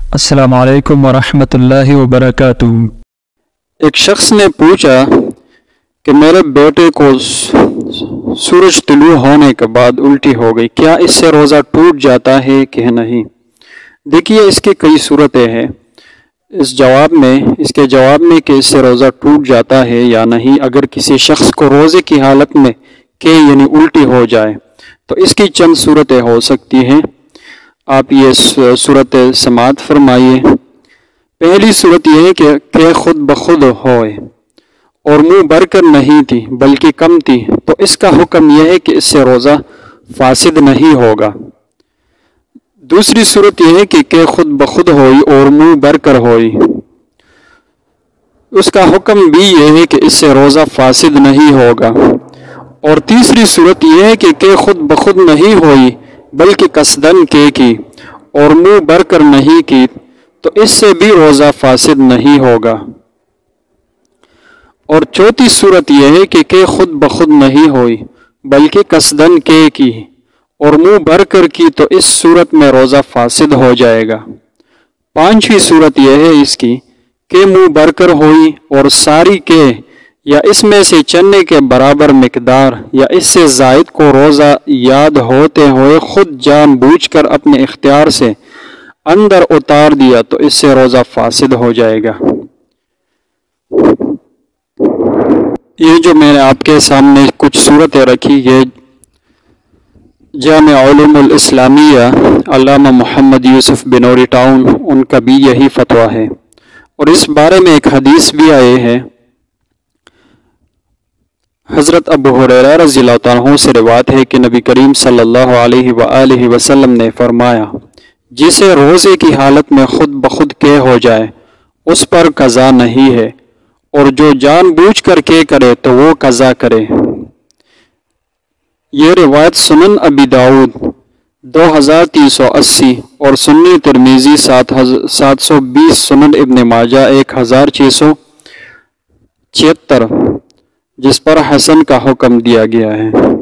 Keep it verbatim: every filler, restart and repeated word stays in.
السلام علیکم ورحمۃ اللہ وبرکاتہ۔ ایک شخص نے پوچھا کہ میرے بیٹے کو سورج طلوع ہونے کے بعد الٹی ہو گئی، کیا اس سے روزہ ٹوٹ جاتا ہے کہ نہیں؟ دیکھیے، اس کی کئی صورتیں ہیں۔ اس جواب میں اس کے جواب میں کہ اس سے روزہ ٹوٹ جاتا ہے یا نہیں، اگر کسی شخص کو روزے کی حالت میں کہ یعنی الٹی ہو جائے تو اس کی چند صورتیں ہو سکتی ہیں۔ آپ یہ صورت سماعت فرمائیے۔ پہلی صورت یہ ہے کہ کہ خود بخود ہوئے اور منہ بھر کر نہیں تھی بلکہ کم تھی، تو اس کا حکم یہ ہے کہ اس سے روزہ فاسد نہیں ہوگا۔ دوسری صورت یہ ہے کہ کہ خود بخود ہوئی اور منہ بھر کر ہوئی، اس کا حکم بھی یہ ہے کہ اس سے روزہ فاسد نہیں ہوگا۔ اور تیسری صورت یہ ہے کہ کہ خود بخود نہیں ہوئی بلکہ قصدن کے کی اور منہ بھر کر نہیں کی، تو اس سے بھی روزہ فاسد نہیں ہوگا۔ اور چوتھی صورت یہ ہے کہ کہ خود بخود نہیں ہوئی بلکہ قصدن کے کی اور منہ بھر کر کی، تو اس صورت میں روزہ فاسد ہو جائے گا۔ پانچویں صورت یہ ہے اس کی کہ منہ بھر کر ہوئی اور ساری کے یا اس میں سے چنے کے برابر مقدار یا اس سے زائد کو روزہ یاد ہوتے ہوئے خود جان بوجھ کر اپنے اختیار سے اندر اتار دیا، تو اس سے روزہ فاسد ہو جائے گا۔ یہ جو میں نے آپ کے سامنے کچھ صورتیں رکھی، یہ جامع علوم الاسلامیہ علامہ محمد یوسف بنوری ٹاؤن، ان کا بھی یہی فتویٰ ہے۔ اور اس بارے میں ایک حدیث بھی آئے ہے، حضرت ابو ہریرہ رضی اللہ تعالیٰ عنہ سے روایت ہے کہ نبی کریم صلی اللہ علیہ وآلہ وسلم نے فرمایا، جسے روزے کی حالت میں خود بخود کے ہو جائے اس پر قضا نہیں ہے، اور جو جان بوجھ کر کے کرے تو وہ قضا کرے۔ یہ روایت سنن ابی داؤد دو ہزار تین سو اسی اور سنی ترمذی سات سو بیس، سنن ابن ماجہ ایک ہزار چھ سو چھہتر، جس پر حسن کا حکم دیا گیا ہے۔